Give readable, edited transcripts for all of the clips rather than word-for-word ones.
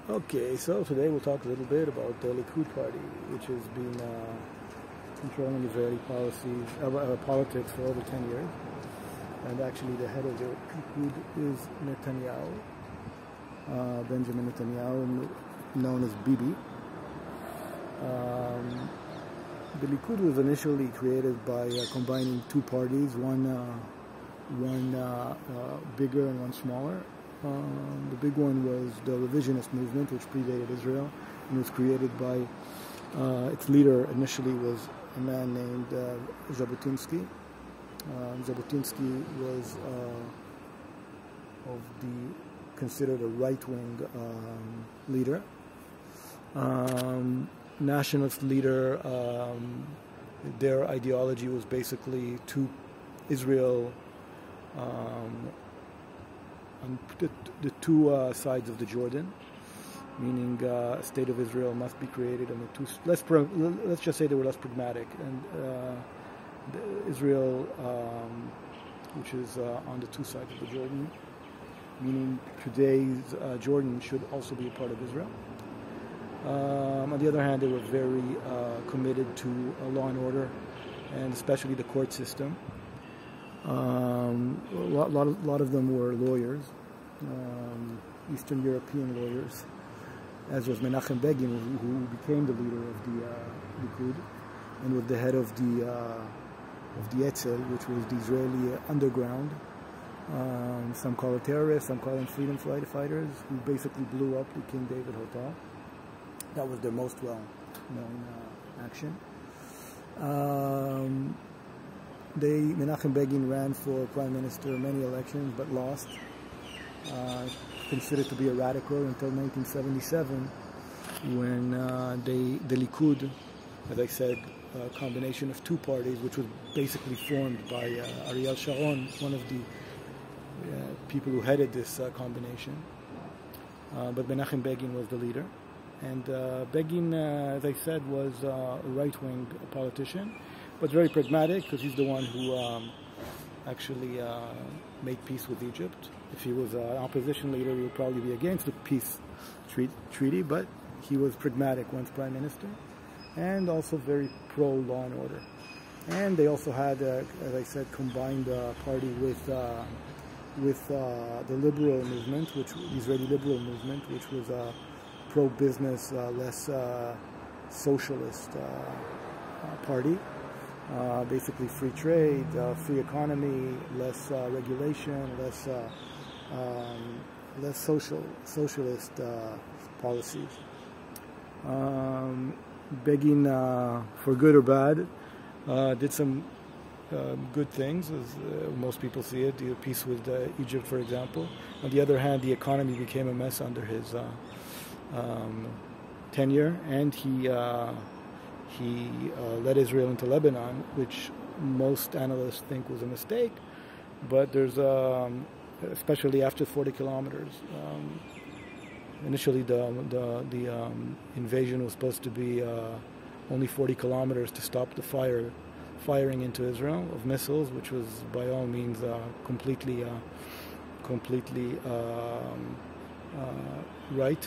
Okay, so today we'll talk a little bit about the Likud party, which has been controlling Israeli politics for over 10 years. And actually the head of the Likud is Netanyahu, Benjamin Netanyahu, known as Bibi. The Likud was initially created by combining two parties, one bigger and one smaller. The big one was the revisionist movement, which predated Israel and was created by its leader initially was a man named Jabotinsky. Jabotinsky was considered a right-wing leader, nationalist leader. Their ideology was basically to Israel. On the two sides of the Jordan, meaning a state of Israel must be created on the two. Let's just say they were less pragmatic, and Israel, which is on the two sides of the Jordan, meaning today's Jordan should also be a part of Israel. On the other hand, they were very committed to law and order, and especially the court system. A lot of them were lawyers, Eastern European lawyers, as was Menachem Begin, who became the leader of the Likud and was the head of the Etzel, which was the Israeli underground. Some call it terrorists, some call them freedom fighters, who basically blew up the King David Hotel. That was their most well-known action. Menachem Begin ran for prime minister many elections but lost. Considered to be a radical until 1977, when the Likud, as I said, a combination of two parties, which was basically formed by Ariel Sharon, one of the people who headed this combination. But Menachem Begin was the leader. And Begin, as I said, was a right-wing politician, but very pragmatic, because he's the one who actually made peace with Egypt. If he was an opposition leader, he would probably be against the peace treaty, but he was pragmatic once prime minister, and also very pro-law and order. And they also had, as I said, combined party with the liberal movement, the Israeli liberal movement, which was a pro-business, less socialist party. Basically free trade, free economy, less regulation, less socialist policies. Begin, for good or bad, did some good things, as most people see it. The peace with Egypt, for example. On the other hand, the economy became a mess under his tenure, and he led Israel into Lebanon, which most analysts think was a mistake. But there's, especially after 40 kilometers, initially the invasion was supposed to be only 40 kilometers to stop the firing into Israel of missiles, which was by all means completely right.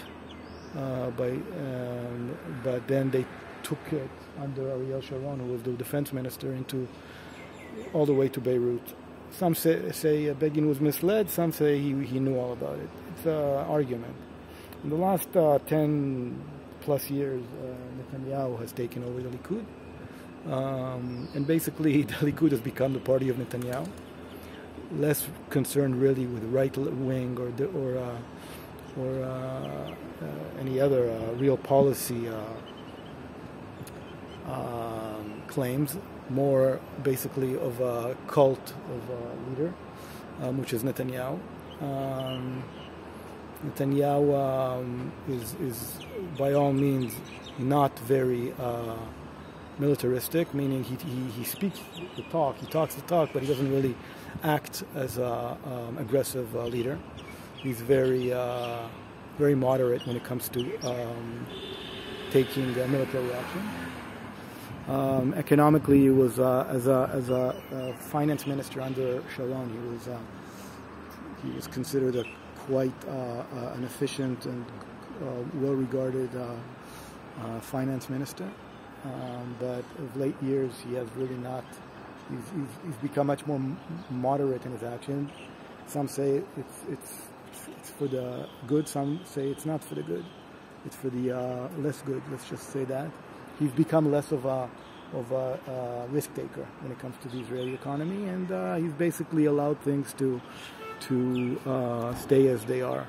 But then they took it under Ariel Sharon, who was the defense minister, all the way to Beirut. Some say Begin was misled, some say he knew all about it. It's an argument. In the last 10 plus years, Netanyahu has taken over the Likud. And basically the Likud has become the party of Netanyahu. Less concerned really with right wing or any other real policy claims, more basically of a cult of a leader, which is Netanyahu. Netanyahu is by all means not very militaristic, meaning he speaks the talk, he talks the talk, but he doesn't really act as an aggressive leader. He's very moderate when it comes to taking military action. Economically, he was as a finance minister under Sharon. He was considered quite an efficient and well-regarded finance minister, but of late years he has really not. He's become much more moderate in his actions. Some say it's for the good. Some say it's not for the good. It's for the less good. Let's just say that he's become less of a risk taker when it comes to the Israeli economy, and he's basically allowed things to stay as they are.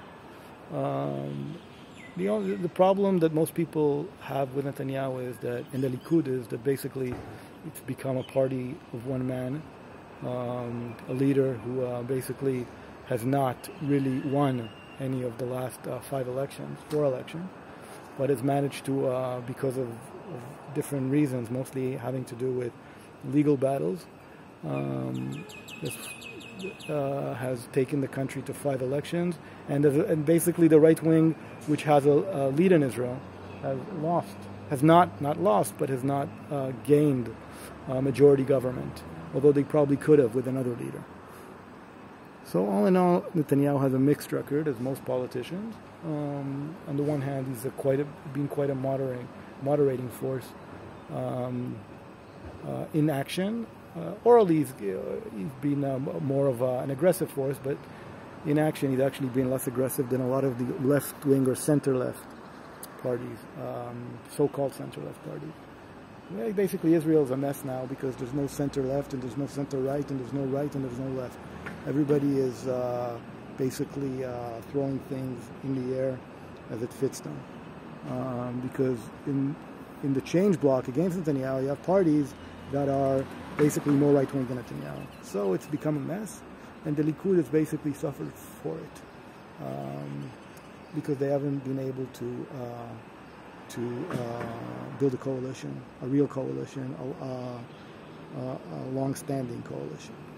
The problem that most people have with Netanyahu is that, in the Likud, is that basically it's become a party of one man, a leader who basically has not really won any of the last four elections, but has managed to, because of different reasons, mostly having to do with legal battles, has taken the country to 5 elections, and basically the right wing, which has a lead in Israel, has not lost, but has not gained majority government, although they probably could have with another leader. So all in all, Netanyahu has a mixed record, as most politicians. On the one hand, he's been quite a moderating force in action. Orally, he's been more of an aggressive force, but in action, he's actually been less aggressive than a lot of the left-wing or center-left parties, so-called center-left parties. Yeah, basically, Israel is a mess now because there's no center-left, and there's no center-right, and there's no right, and there's no left. Everybody is basically throwing things in the air as it fits them. Because in the change bloc against Netanyahu, you have parties that are basically more right-wing than Netanyahu. So it's become a mess, and the Likud has basically suffered for it because they haven't been able to build a coalition, a real coalition, a long-standing coalition.